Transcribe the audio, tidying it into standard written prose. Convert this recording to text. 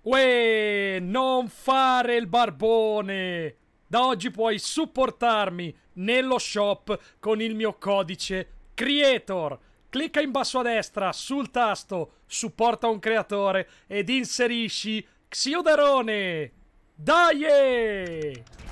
Uè, non fare il barbone! Da oggi puoi supportarmi nello shop con il mio codice CREATOR. Clicca in basso a destra sul tasto Supporta un creatore ed inserisci Xiodarone! Dai!